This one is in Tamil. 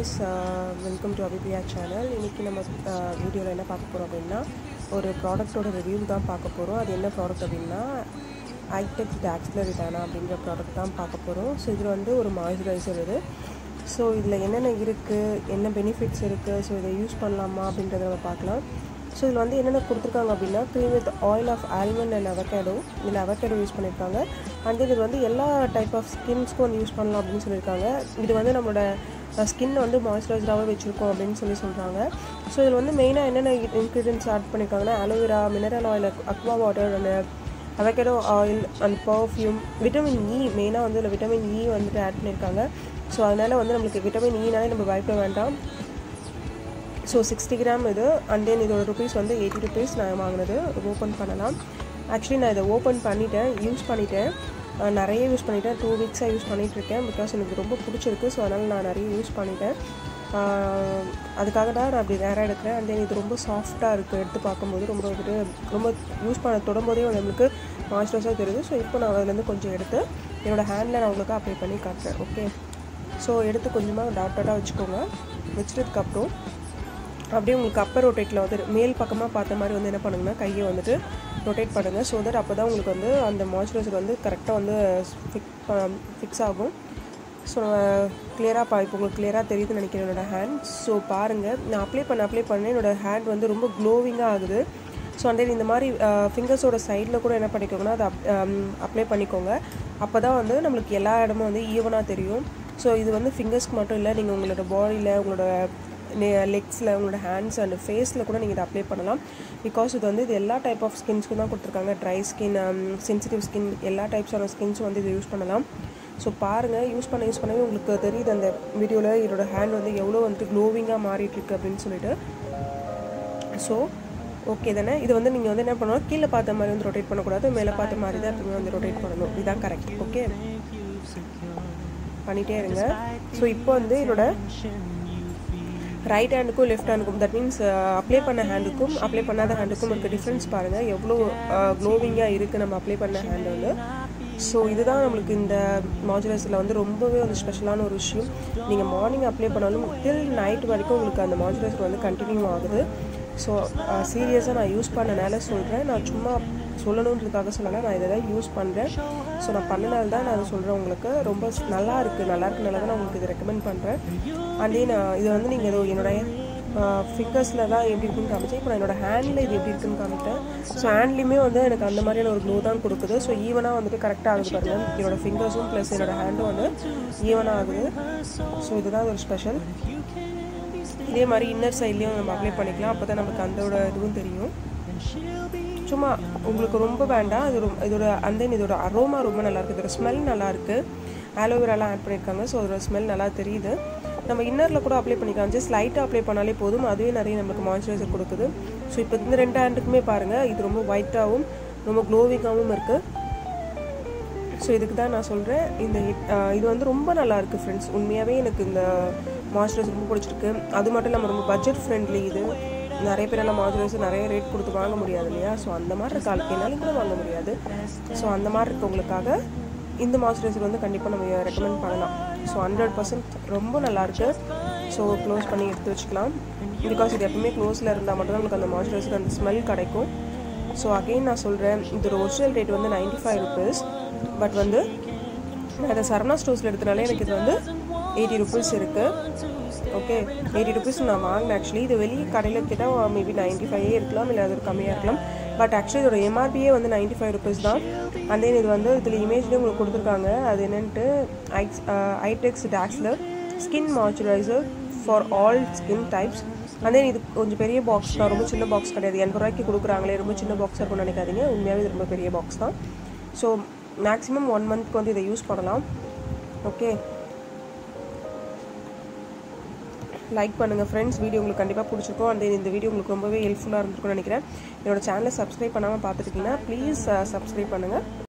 guys, welcome to Abhipriya channel. இன்னைக்கு நம்ம வீடியோல என்ன பார்க்க போறோம் அப்படினா ஒரு ப்ராடக்ட்டோட ரிவ்யூ தான் பார்க்க போறோம். அது என்ன ப்ராடக்ட் அப்படினா EYETEX DAZLLER அப்படிங்கற ப்ராடக்ட் தான் பார்க்க போறோம். சோ இது வந்து ஒரு மாய்ஸ்சரைசர் இது. சோ இதுல என்னென்ன இருக்கு, என்ன பெனிஃபிட்ஸ் இருக்கு, சோ இத யூஸ் பண்ணலாமா அப்படிங்கறத நம்ம பார்க்கலாம். சோ இதுல வந்து என்னென்ன கொடுத்திருக்காங்க அப்படினா cream with oil of almond and avocado. இதுல avocado யூஸ் பண்ணிருக்காங்க. and இது வந்து எல்லா டைப் ஆஃப் ஸ்கின்ஸ்க்கு வந்து யூஸ் பண்ணலாம் அப்படினு சொல்லிருக்காங்க. இது வந்து நம்மளோட ஸ்கின் வந்து மாய்ஸ்சரைசராவே வெச்சிருக்கும் அப்படினு சொல்றாங்க. சோ இதுல வந்து மெயினா என்னென்ன இன்கிரிடியன்ட்ஸ் ஆட் பண்ணிருக்காங்கன்னா aloe vera, mineral oil, aqua water and avocado oil and perfume. Vitamin E மெயினா வந்து இதுல விட்டமின் E வந்து ஆட் பண்ணிருக்காங்க. சோ அதனால வந்து நமக்கு விட்டமின் E நாலே நம்ம பயப்பட வேண்டாம். So 60 gram இது and then இதோட ரூபீஸ் வந்து 80 rupees நான் வாங்குனது. ஓபன் பண்ணலாம். Actually நான் இத ஓபன் பண்ணிட்டேன், யூஸ் பண்ணிட்டேன். நிறைய யூஸ் பண்ணிட்டேன். 2 weeks-ஆ யூஸ் பண்ணிட்டு இருக்கேன் because எனக்கு ரொம்ப பிடிச்சிருக்கு. சோ அதனால நான் நிறைய யூஸ் பண்ணிட்டேன். அதுக்காக தான் நான் அப்படி நேரா எடுக்கிறேன். and then இது ரொம்ப சாஃப்ட்டா இருக்கு. எடுத்து பாக்கும்போது ரொம்ப யூஸ் பண்ண தொடும்போதே நமக்கு மாய்ஸ்சரைசரா தெரியுது. சோ இப்போ நான் அதில இருந்து கொஞ்சம் எடுத்து என்னோட ஹேண்ட்ல நான் உங்களுக்கு அப்ளை பண்ணி காட்டுறேன். ஓகே. சோ எடுத்து கொஞ்சமா டாட் டாட்டா வெச்சுக்கோங்க. வெச்சிட்டதுக்கு அப்புறம் அப்படியே உங்களுக்கு அப்பர் ரொட்டேட்ல வந்து மேல் பக்கமா பார்த்த மாதிரி வந்து என்ன பண்ணுங்கன்னா கையை வந்துட்டு ரொட்டேட் பண்ணுங்க. சோ தட் அப்பதான் உங்களுக்கு வந்து அந்த மாய்ஸ்சரைசர் வந்து கரெக்ட்டா வந்து ஃபிக்ஸ் ஆகும். சோ கிளியரா இப்போ உங்களுக்கு கிளியரா தெரியுதுன்னு நினைக்கிறேன் என்னோட ஹேண்ட். சோ பாருங்க நான் அப்ளை பண்ண என்னோட ஹேண்ட் வந்து ரொம்ப க்ளோவிங்கா ஆகுது. சோ அந்த இந்த மாதிரி ஃபிங்கர்ஸோட சைடுல கூட என்ன பண்ணிக்கோங்கன்னா அதை அப்ளை பண்ணிக்கோங்க. அப்பதான் வந்து நமக்கு எல்லா இடமும் வந்து ஈவனா தெரியும். சோ இது வந்து ஃபிங்கர்ஸ்க்கு மட்டும் இல்ல, நீங்க உங்களோட பாடியில, உங்களோட லெக்ஸ்ல, உங்களோட ஹேண்ட்ஸ் அண்ட் ஃபேஸ்ல கூட நீங்க இத அப்ளை பண்ணலாம். பிகாஸ் இது வந்து எல்லா டைப் ஆஃப் ஸ்கின்ஸ்க்கு தான் கொடுத்திருக்காங்க. ட்ரை ஸ்கின், சென்சிட்டிவ் ஸ்கின், எல்லா டைப்ஸான ஸ்கின்ஸ் வந்து இத யூஸ் பண்ணலாம். சோ பாருங்க யூஸ் பண்ணவே உங்களுக்கு தெரியுது அந்த வீடியோல என்னோட ஹேண்ட் வந்து எவ்வளவு வந்து க்ளோவிங்கா மாறிட்டு இருக்கு அப்படினு சொல்லிட்டு. சோ ஓகே தானே. இது வந்து நீங்க வந்து என்ன பண்ணணும், கீழ பார்த்த மாதிரி வந்து ரொட்டேட் பண்ண கூடாது, மேல பார்த்த மாதிரி தான் எப்பவுமே வந்து ரொட்டேட் பண்ணணும். இதுதான் கரெக்ட். ஓகே பண்ணிட்டே இருங்க. சோ இப்போ வந்து என்னோட ரைட் ஹேண்டுக்கும் லெஃப்ட் ஹேண்டுக்கும், தட் மீன்ஸ் அப்ளை பண்ண ஹேண்டுக்கும் அப்ளை பண்ணாத ஹேண்டுக்கும் இருக்க டிஃபரன்ஸ் பாருங்க எவ்வளோ க்ளோவிங்கா இருக்கு நம்ம அப்ளை பண்ண ஹேண்ட் வந்து. ஸோ இதுதான் நம்மளுக்கு இந்த மாய்ஸ்சரைசரில் வந்து ரொம்பவே வந்து ஸ்பெஷலான ஒரு விஷயம். நீங்கள் மார்னிங் அப்ளை பண்ணாலும் டில் நைட் வரைக்கும் உங்களுக்கு அந்த மாய்ஸ்சரைசர் வந்து கண்டினியூ ஆகுது. ஸோ சீரியஸாக நான் யூஸ் பண்ணனால சொல்கிறேன், நான் சும்மா சொல்லணுன்றதுக்காக சொல்லலை, நான் இதை தான் யூஸ் பண்ணுறேன். ஸோ நான் பண்ணனால தான் நான் சொல்கிறேன். உங்களுக்கு ரொம்ப நல்லா இருக்குனால தான் நான் உங்களுக்கு இதை ரெக்கமெண்ட் பண்ணுறேன். அண்ட் தென் இது வந்து நீங்கள் என்னோடைய ஃபிங்கர்ஸில் தான் எப்படி இருக்குன்னு காமிச்சேன். இப்போ நான் என்னோட ஹேண்டில் இது எப்படி இருக்குன்னு காமிக்கிறேன். ஸோ ஹேண்ட்லேயுமே வந்து எனக்கு அந்த மாதிரியான ஒரு க்ளோ தான் கொடுக்குது. ஸோ ஈவனாக வந்துட்டு கரெக்டாக ஆகுது பாருங்கள். என்னோட ஃபிங்கர்ஸும் ப்ளஸ் என்னோட ஹேண்டும் வந்து ஈவனாக ஆகுது. ஸோ இதுதான் ஒரு ஸ்பெஷல். இதே மாதிரி இன்னர் சைட்லேயும் நம்ம அப்ளை பண்ணிக்கலாம். அப்போ தான் நமக்கு அதோட இதுவும் தெரியும். சும்மா உங்களுக்கு ரொம்ப வேண்டாம். இதோட இதோட அரோமா ரொம்ப நல்லா இருக்குது. இதோட ஸ்மெல் நல்லா இருக்கு. ஆலோவேராலாம் ஆட் பண்ணியிருக்காங்க. ஸோ அதோட ஸ்மெல் நல்லா தெரியுது. நம்ம இன்னரில் கூட அப்ளை பண்ணிக்கலாம். ஜஸ்ட் லைட்டாக அப்ளை பண்ணாலே போதும், அதுவே நிறைய நமக்கு மாய்ஸ்சரைசர் கொடுக்குது. ஸோ இப்போ இந்த 2 ஹேண்டுக்குமே பாருங்கள் இது ரொம்ப ஒயிட்டாகவும் ரொம்ப க்ளோவிங்காகவும் இருக்குது. ஸோ இதுக்கு தான் நான் சொல்கிறேன். இது வந்து ரொம்ப நல்லா இருக்குது ஃப்ரெண்ட்ஸ். உண்மையாகவே எனக்கு இந்த மாய்ஸ்சரைசர் ரொம்ப பிடிச்சிருக்கு. அது மட்டும் இல்லாமல் ரொம்ப பட்ஜெட் ஃப்ரெண்ட்லி. இது நிறைய பேரெல்லாம் மாய்ஸ்சரைசர் நிறைய ரேட் கொடுத்து வாங்க முடியாது இல்லையா. ஸோ அந்த மாதிரி இருக்க ஆளுக்கு என்னாலும் கூட வாங்க முடியாது. ஸோ அந்த மாதிரி இருக்கவங்களுக்காக இந்த மாய்ஸ்சரைசர் வந்து கண்டிப்பாக நம்ம ரெக்கமெண்ட் பண்ணலாம். ஸோ 100% ரொம்ப நல்லாயிருக்கு. ஸோ க்ளோஸ் பண்ணி எடுத்து வச்சுக்கலாம். பிகாஸ் இது எப்பவுமே க்ளோஸில் இருந்தால் மட்டும் தான் நமக்கு அந்த மாய்ஸ்சரைசர் அந்த ஸ்மெல் கிடைக்கும். ஸோ அகெயின் நான் சொல்கிறேன், இதோட ஒரிஜினல் ரேட் வந்து 95 rupees. பட் வந்து நான் இதை சரவணா ஸ்டோர்ஸில் எடுத்தனாலே எனக்கு இது வந்து 80 rupees இருக்குது. ஓகே 80 rupees நான் வாங்கினேன். ஆக்சுவலி இது வெளியே கடையில் கேட்டால் மேபி 95 இருக்கலாம், இல்லை அது ஒரு கம்மியாக இருக்கலாம். பட் ஆக்சுவலி இதோட எம்ஆர்பியே வந்து 95 rupees தான். அண்ட் தென் இது வந்து இதில் இமேஜ்லேயே உங்களுக்கு கொடுத்துருக்காங்க. அது என்னென்ட்டு EYETEX DAZLLER skin moisturiser for all skin types. And then இது கொஞ்சம் பெரிய பாக்ஸ் தான், ரொம்ப சின்ன பாக்ஸ் கிடையாது. 80 ரூபாய்க்கு கொடுக்குறாங்களே, ரொம்ப சின்ன பாக்ஸாக இருக்கும்னு நினைக்காதீங்க. உண்மையாகவே இது ரொம்ப பெரிய பாக்ஸ் தான். ஸோ மேக்ஸிமம் 1 month வந்து இதை யூஸ் பண்ணலாம். ஓகே லைக் பண்ணுங்கள் ஃப்ரெண்ட்ஸ். வீடியோ உங்களுக்கு கண்டிப்பாக பிடிச்சிருக்கும். அண்ட் இந்த வீடியோ உங்களுக்கு ரொம்பவே ஹெல்ப்ஃபுல்லாக இருந்திருக்கும்னு நினைக்கிறேன். என்னோட சேனலை சப்ஸ்கிரைப் பண்ணாமல் பார்த்துருக்கீங்கன்னா ப்ளீஸ் சப்ஸ்கிரைப் பண்ணுங்கள்.